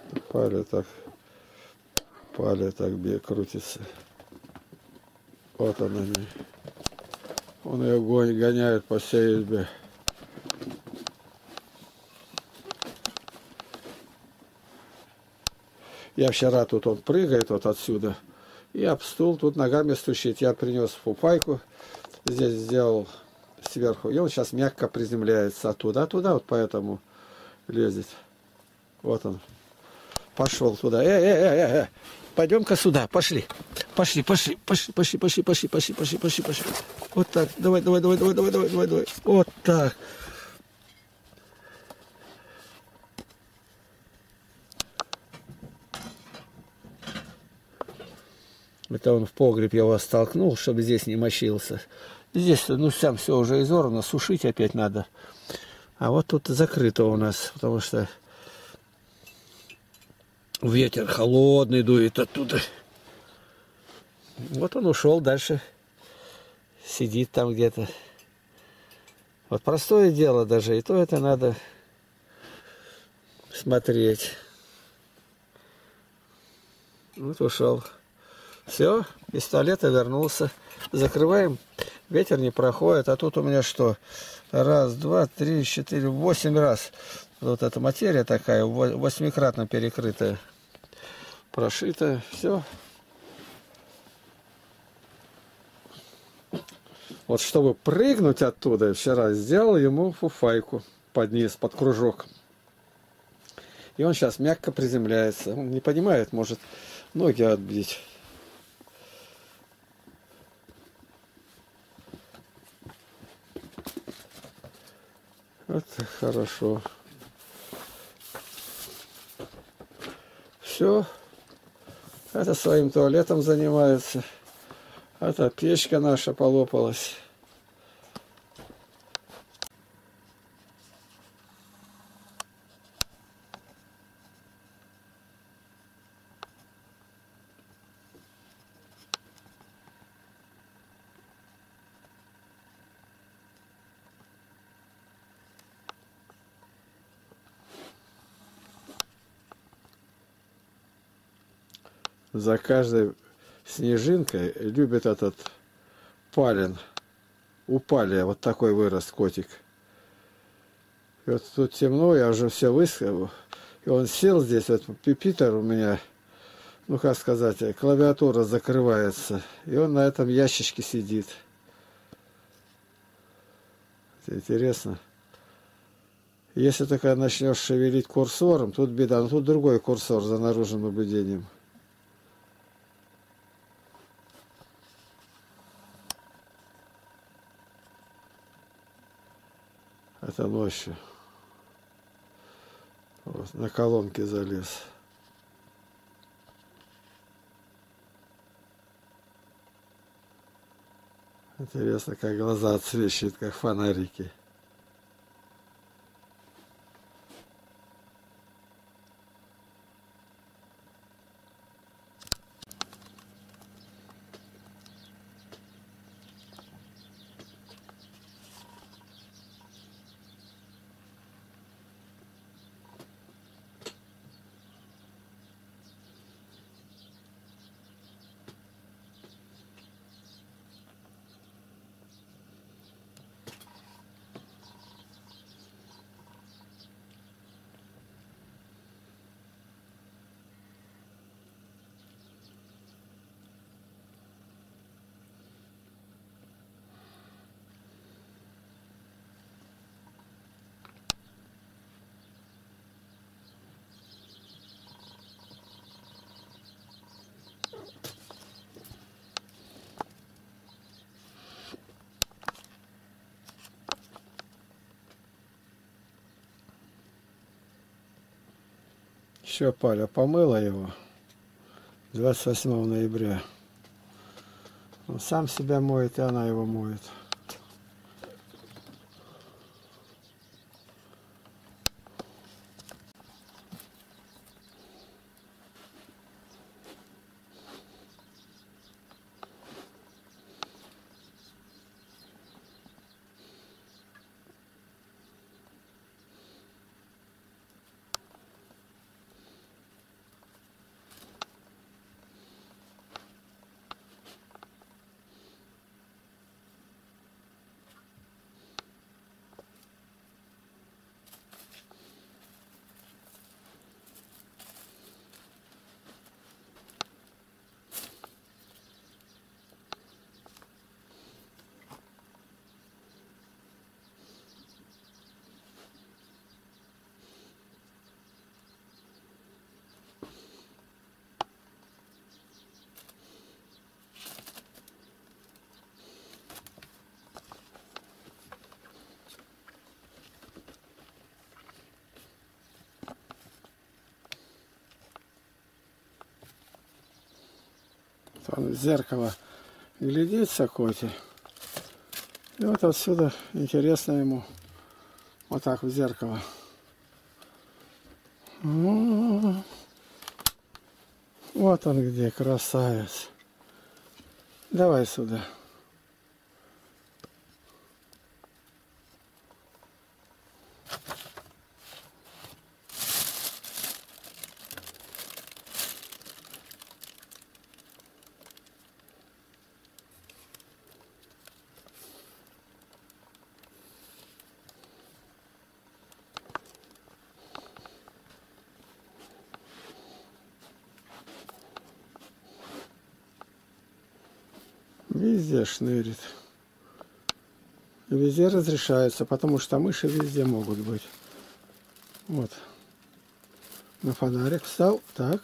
Паля так крутится. Вот она. Он ее гоняет по всей избе. Я вчера тут он прыгает вот отсюда. И об стул тут ногами стучит. Я принес фуфайку. Здесь сделал сверху. И он сейчас мягко приземляется оттуда. А туда вот поэтому лезет. Вот он. Пошел туда. Пойдем-ка сюда. Пошли. Пошли. Вот так. Давай. Вот так. Это он в погреб я его столкнул, чтобы здесь не мочился. Здесь, ну, сам все уже изорвано, сушить опять надо. А вот тут закрыто у нас, потому что ветер холодный дует оттуда. Вот он ушел дальше, сидит там где-то. Вот простое дело даже, и то это надо смотреть. Вот ушел. Все, из туалета вернулся. Закрываем. Ветер не проходит. А тут у меня что? Раз, два, три, четыре, 8 раз. Вот эта материя такая, 8-кратно перекрытая. Прошитая. Все. Вот чтобы прыгнуть оттуда, вчера сделал ему фуфайку под низ, под кружок. И он сейчас мягко приземляется. Он не понимает, может ноги отбить. Вот хорошо. Все. Это своим туалетом занимается. Это печка наша полопалась. За каждой снежинкой любит этот Палин. У Паля вот такой вырос котик. И вот тут темно, я уже все высказал. И он сел здесь, вот пипитер у меня, ну как сказать, клавиатура закрывается. И он на этом ящичке сидит. Это интересно. Если только начнешь шевелить курсором, тут беда. Но тут другой курсор за наружным наблюдением. Это ночью. Вот, на колонке залез. Интересно, как глаза отсвечивают, как фонарики. Еще Паля помыла его 28 ноября. Он сам себя моет, и она его моет. Он в зеркало глядится, Коти. И вот отсюда интересно ему вот так в зеркало. Вот он где, красавец. Давай сюда. Везде шнырит. И везде разрешается, потому что мыши везде могут быть. Вот. На фонарик встал. Так.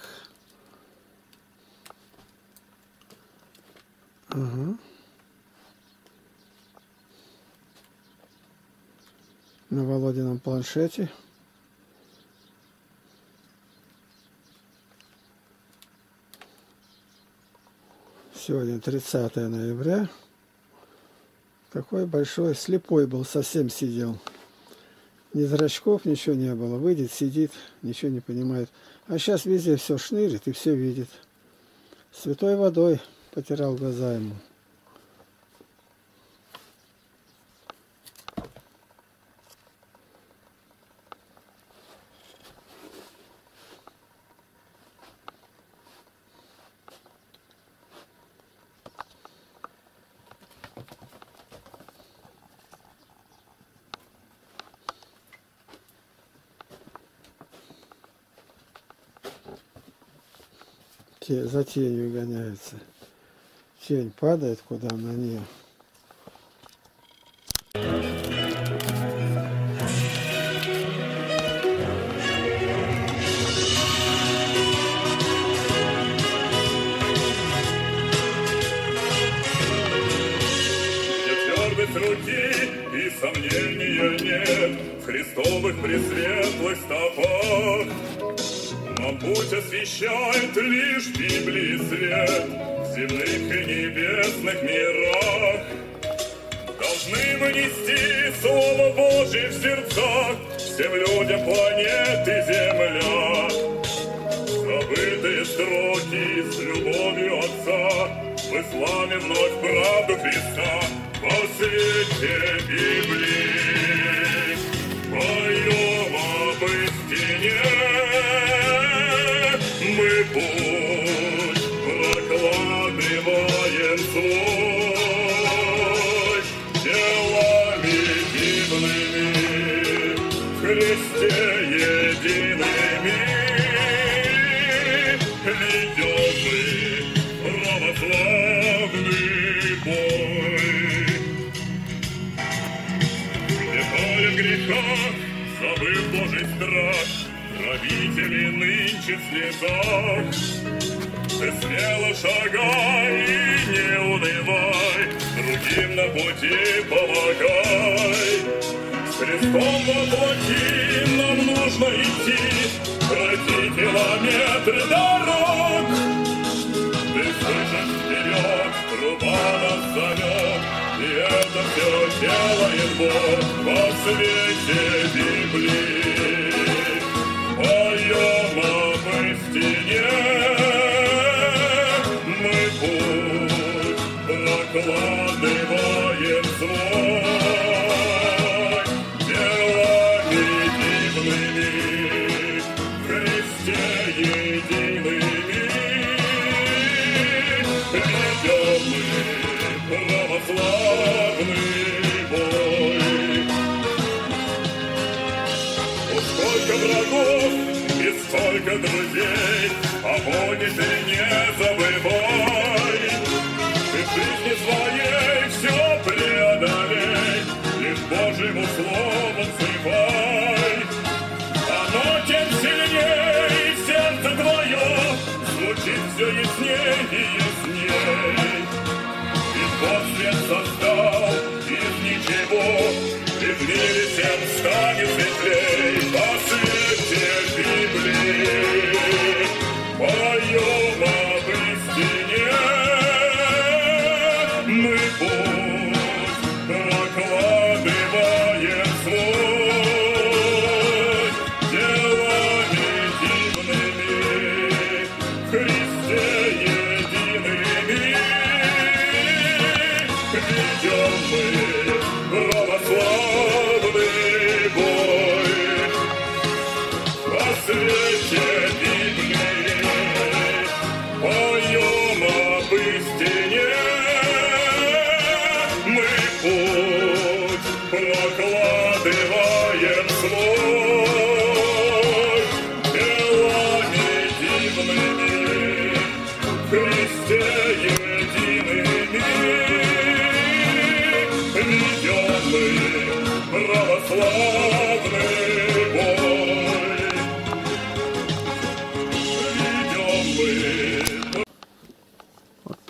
Ага. На Володином планшете. Сегодня 30 ноября. Какой большой, слепой был, совсем сидел. Ни зрачков, ничего не было. Выйдет, сидит, ничего не понимает. А сейчас везде все шнырит и все видит. Святой водой потирал глаза ему. За тенью гоняется. Тень падает куда на нее. Руки и сомнения нет в христовых пресветлых стопах. Нам путь освещает лишь Библии свет в земных и небесных мирах. Должны мы нести Слово Божье в сердцах всем людям планеты Земля. Забытые строки с любовью Отца в исламе вновь правду Христа. Во свете Библии поем об истине, мы путь прокладываем свой, делами дивными в Христе едиными ведем мы православный бой. В грехах, забыв Божий страх, правители нынче в слезах. Ты смело шагай и не унывай, другим на пути помогай. С Христом во плоти нам нужно идти, пройти километры дорог. Ты слышишь вперед, труба нас зовет, и это все делает Бог во свете Библии. Поем об истине, мы путь прокладываем свой, делами дивными в Христе едиными ведем мы православный бой. Сколько врагов и сколько друзей, огонь ты не забывай. Ты в жизни своей все преодолей, лишь Божьему слову взывай. Оно тем сильней, сердце твое звучит все ясней и ясней. И Бог свет создал из ничего, и в мире всем станет светлей. По свете Библии поем об истине,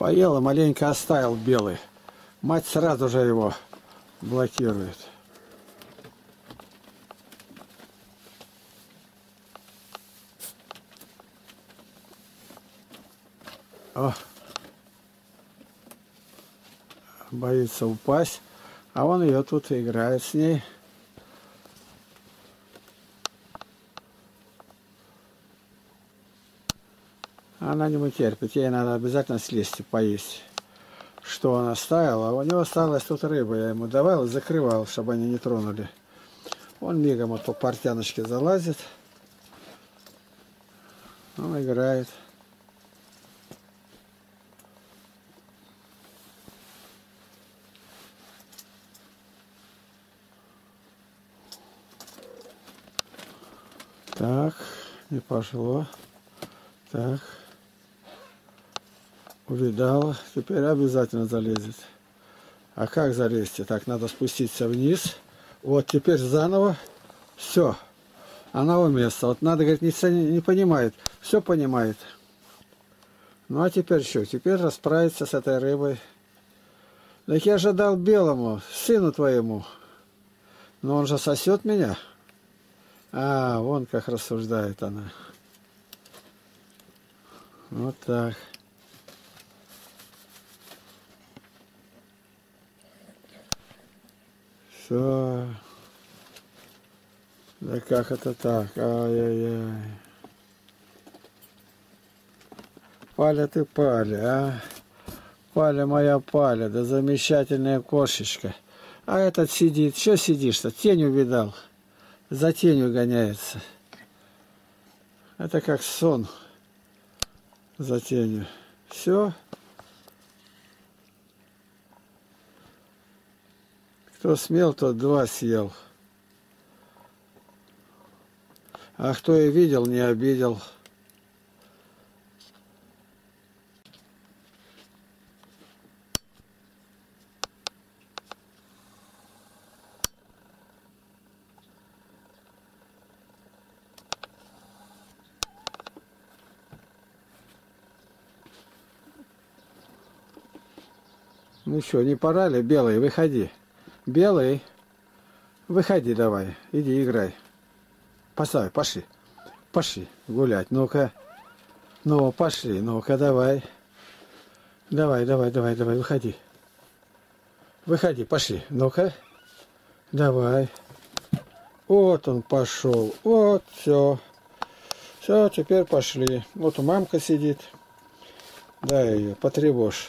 Поел и маленько оставил белый. Мать сразу же его блокирует. О. Боится упасть. А он ее тут играет с ней. Она не терпит. Ей надо обязательно слезть и поесть. Что он оставил? А у него осталась тут рыба. Я ему давал и закрывал, чтобы они не тронули. Он мигом вот по портяночке залазит. Он играет. Так, не пошло. Так. Увидала. Теперь обязательно залезет. А как залезть? Так, надо спуститься вниз. Вот, теперь заново. Все. Она у места. Вот надо, говорит, не понимает. Все понимает. Ну, а теперь что? Теперь расправиться с этой рыбой. Так я же дал белому, сыну твоему. Но он же сосет меня. А, вон как рассуждает она. Вот так. Все. Да как это так? Ай-яй-яй. Паля ты, Паля, а? Паля моя Паля, да замечательная кошечка. А этот сидит. Что сидишь-то? Тень увидал. За тенью гоняется. Это как сон. За тенью. Все. Кто смел, тот два съел. А кто и видел, не обидел. Ну что, не пора ли? Белый, выходи. Белый, выходи давай. Иди играй. Поставь, пошли. Пошли гулять. Ну-ка. Ну, пошли. Ну-ка, давай. Давай, выходи. Выходи, пошли. Ну-ка. Давай. Вот он пошел. Вот, все. Все, теперь пошли. Вот у мамка сидит. Дай ее, потревожь.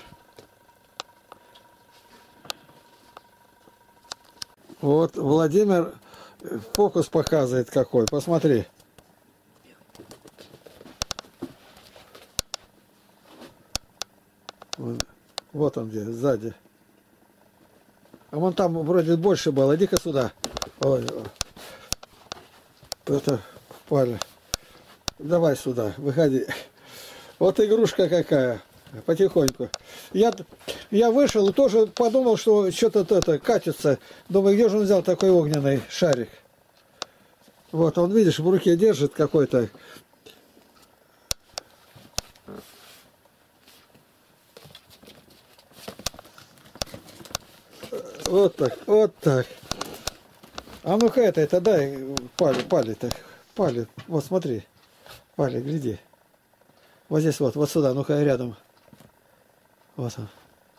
Вот Владимир фокус показывает какой. Посмотри. Вот он где, сзади. А вон там вроде больше было. Иди-ка сюда. Ой, это Паля. Давай сюда, выходи. Вот игрушка какая. Потихоньку. Я вышел и тоже подумал, что что-то это катится. Думаю, где же он взял такой огненный шарик? Вот, он, видишь, в руке держит какой-то. Вот так, вот так. А ну-ка это дай, Пали-то. Пали, вот смотри. Пали, гляди. Вот здесь вот сюда, ну-ка рядом. Вот он.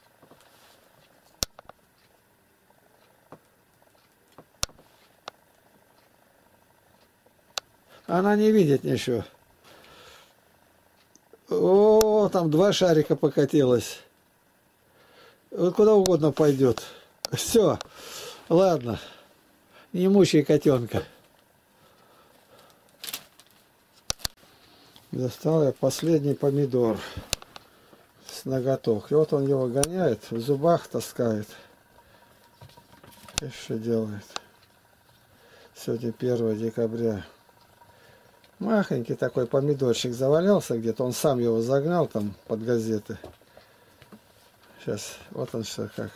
Она не видит ничего. О, там два шарика покатилось. Вот куда угодно пойдет. Все, ладно. Не мучай котенка. Достал я последний помидор с ноготок. И вот он его гоняет, в зубах таскает. И что делает? Сегодня 1 декабря. Махонький такой помидорчик завалялся где-то. Он сам его загнал там под газеты. Сейчас, вот он что как.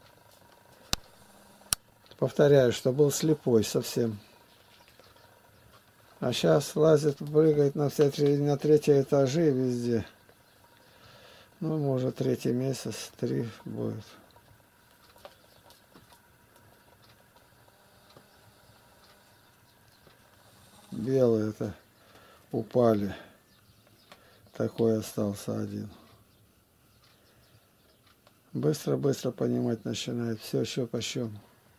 Повторяю, что был слепой совсем. А сейчас лазит, прыгает на 3-е этажи везде. Ну, может, третий месяц, 3 будет. Белые-то упали. Такой остался один. Быстро-быстро понимать начинает. Все, что почем.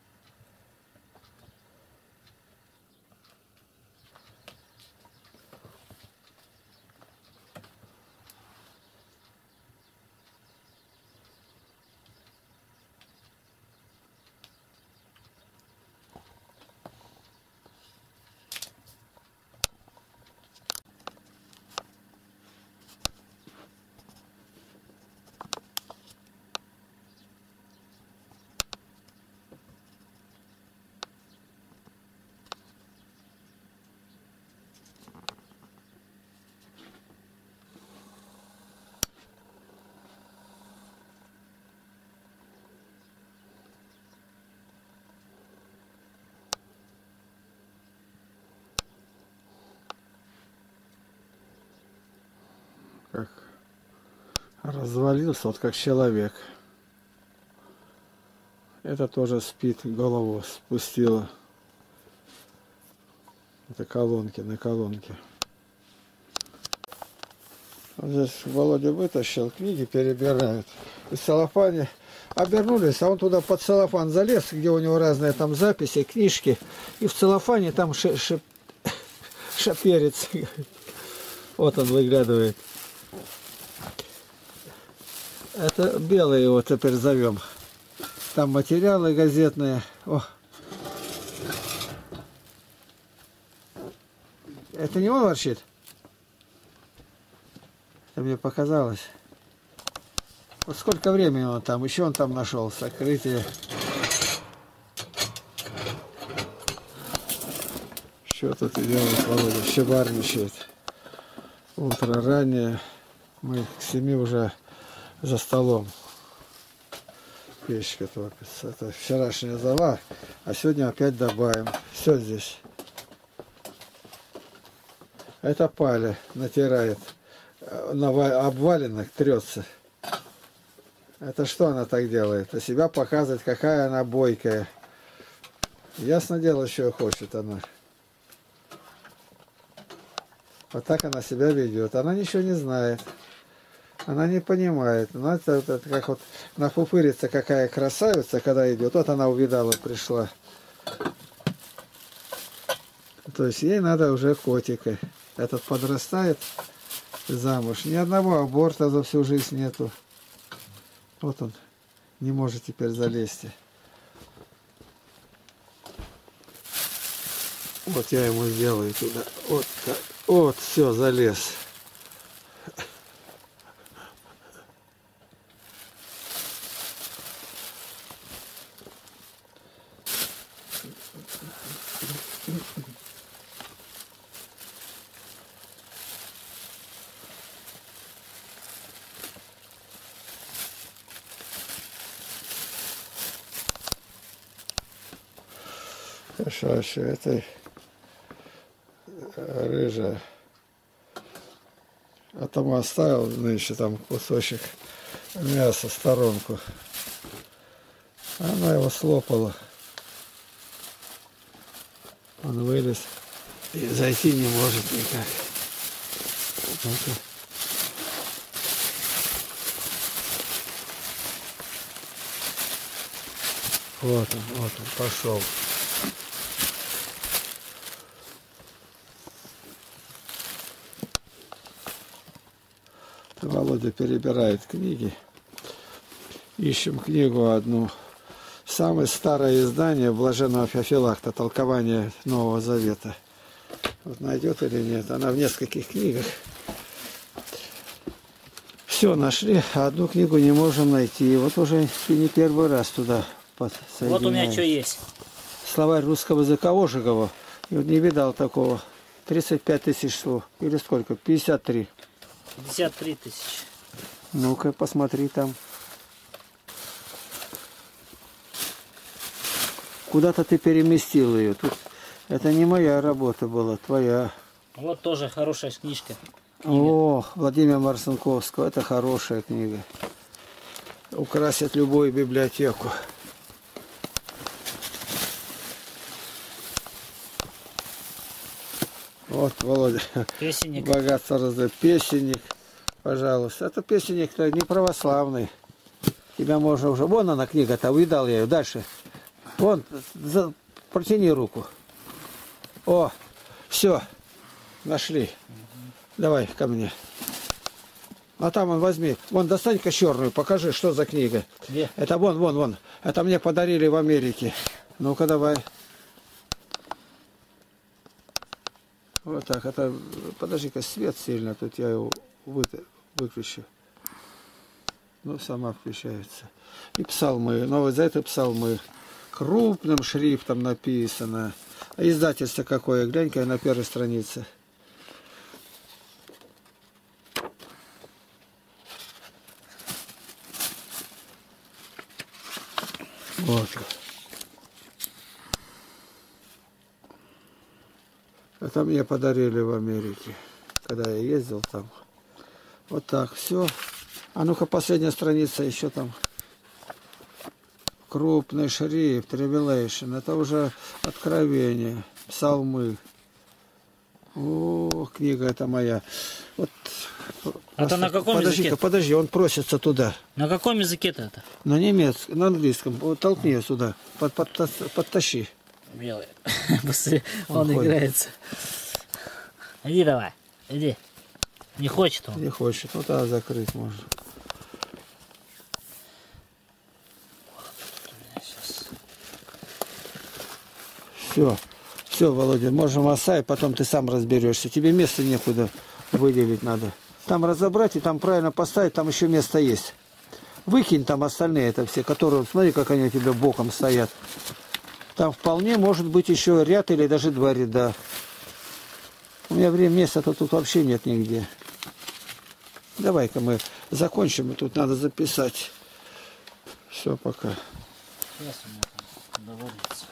Как развалился, вот как человек. Это тоже спит, голову спустила. Это колонки на колонке. Вот здесь Володя вытащил, книги перебирают. И в целлофане обернулись, а он туда под целлофан залез, где у него разные там записи, книжки. И в целлофане там шаперец. Вот он выглядывает. Это белые его теперь зовем. Там материалы газетные. О. Это не он ворчит? Это мне показалось. Вот сколько времени он там, еще он там нашел сокрытие. Что тут и делает Володя? Щебарничает. Утро раннее. Мы к 7 уже за столом. Печка топится. Это вчерашняя зала, а сегодня опять добавим. Все здесь. Это паля натирает. На обваленных трется. Это что она так делает? А себя показывает, какая она бойкая. Ясно дело, что хочет она. Вот так она себя ведет. Она ничего не знает. Она не понимает. Ну, это как вот нафуфырится, какая красавица, когда идет. Вот она увидала, пришла. То есть ей надо уже котика. Этот подрастает замуж. Ни одного аборта за всю жизнь нету. Вот он. Не может теперь залезть. Вот я ему сделаю туда. Вот так. Вот, все, залез. Хорошо, еще этой рыжая. А тому оставил нынче там кусочек мяса в сторонку. Она его слопала. Он вылез и зайти не может никак. Вот он пошел. Володя перебирает книги. Ищем книгу одну. Самое старое издание Блаженного Феофилакта, толкование Нового Завета. Вот найдет или нет. Она в нескольких книгах. Все нашли, а одну книгу не можем найти. Вот уже не первый раз туда подсоединяем. Вот у меня что есть. Словарь русского языка Ожегова. И вот не видал такого. 35 тысяч слов. Или сколько? 53. 53 тысячи. Ну-ка, посмотри там. Куда-то ты переместил ее. Тут это не моя работа была, твоя. Вот тоже хорошая книжка. О, Владимира Марцинковского. Это хорошая книга. Украсит любую библиотеку. Вот, Володя. Песенник. Богатство раздает. Песенник. Пожалуйста. Это песенник-то не православный. Тебя можно уже... Вон она книга-то. Увидал я ее. Дальше. Вон. Протяни руку. О. Все. Нашли. Давай ко мне. А там он возьми. Вон, достань-ка черную. Покажи, что за книга. Где? Это вон. Это мне подарили в Америке. Ну-ка, давай. Вот так. Это... Подожди-ка, свет сильно. Тут я его выключу. Ну, сама включается. И псалмы. Но вот за это псалмы. Крупным шрифтом написано. А издательство какое? Глянь-ка на первой странице. Вот. Это мне подарили в Америке, когда я ездил там. Вот так, все. А ну-ка, последняя страница еще там. Крупный шрифт, Revelation. Это уже откровение, псалмы. О, книга это моя. Вот. Это на каком языке? Подожди, он просится туда. На каком языке-то это? На немецком, на английском. Вот толкни ее сюда. Подтащи. Белый. Быстрее он ходит. играется. Иди давай. Иди. Не хочет он. Не хочет. Ну тогда закрыть можно. Все, Володя, можем оставить, потом ты сам разберешься. Тебе места некуда выделить надо. Там разобрать и там правильно поставить, там еще место есть. Выкинь там остальные это все, которые, смотри, как они у тебя боком стоят. Там вполне может быть еще ряд или даже два ряда. У меня места-то тут вообще нет нигде. Давай-ка мы закончим, и тут надо записать. Все, пока. Сейчас у меня там доводится.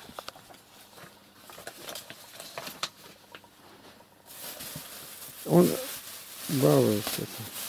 Он балуется.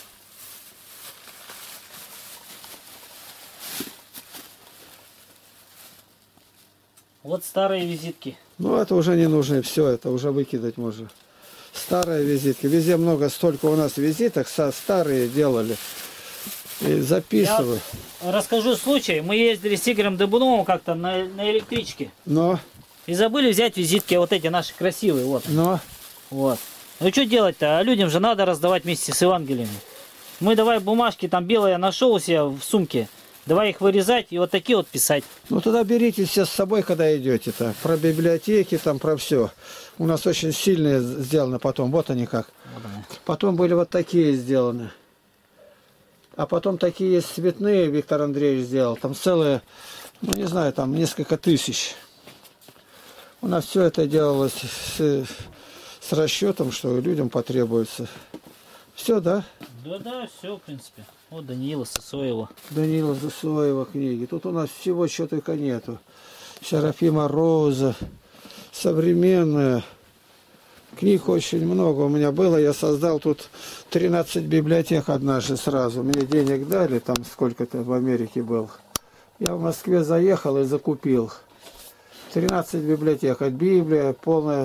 Вот старые визитки. Ну, это уже не нужно, все, это уже выкидать можно. Старые визитки. Везде много, столько у нас визиток, старые делали. И записываю. Я расскажу случай. Мы ездили с Игорем Дыбуновым как-то на электричке. Но, И забыли взять визитки, вот эти наши красивые. Вот. но, Ну что делать-то? А людям же надо раздавать вместе с Евангелиями. Мы давай бумажки, там белые нашел у себя в сумке. Давай их вырезать и вот такие вот писать. ну тогда берите все с собой, когда идете-то. Про библиотеки, там, про все. У нас очень сильные сделаны потом. Вот они как. Вот они. Потом были вот такие сделаны. А потом такие есть цветные, Виктор Андреевич сделал. Там целые, ну не знаю, там несколько тысяч. У нас все это делалось с расчетом, что людям потребуется. Все, да? Да, все, в принципе. Вот Даниила Сысоева. Данила Засоева книги. Тут у нас всего чего только нету. Серафима Роза. Современная. Книг очень много у меня было. Я создал тут 13 библиотек однажды сразу. Мне денег дали, там сколько-то в Америке был. Я в Москве заехал и закупил. 13 библиотек. От Библия, полное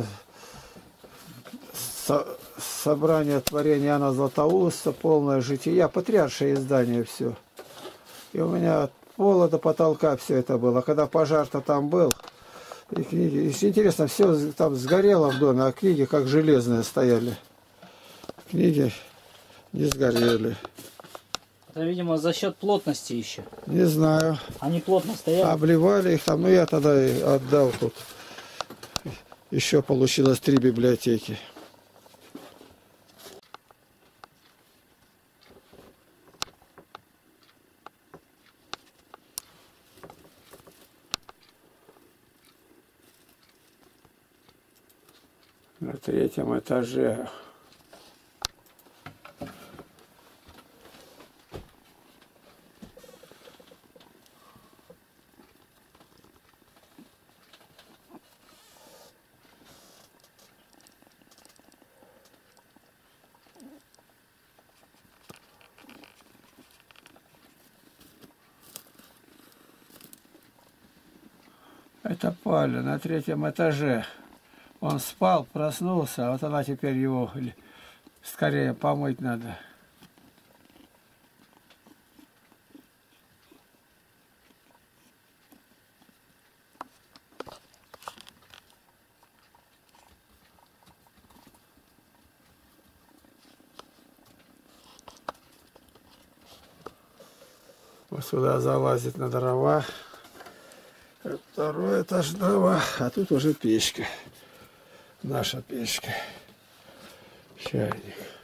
собрание творения Иоанна Златоуста, полное жития, патриаршее издание все. И у меня от пола до потолка все это было. Когда пожар-то там был, и книги, и интересно, все там сгорело в доме, а книги как железные стояли. Книги не сгорели. Это, видимо, за счет плотности еще. Не знаю. Они плотно стояли. Обливали их там, ну я тогда и отдал тут. Еще получилось 3 библиотеки. На 3-м этаже. Это Паля на 3-м этаже. Он спал, проснулся, а вот она теперь его скорее помыть надо. Вот сюда залазит на дрова. 2-й этаж дрова, а тут уже печка. Наша печка. Чайник.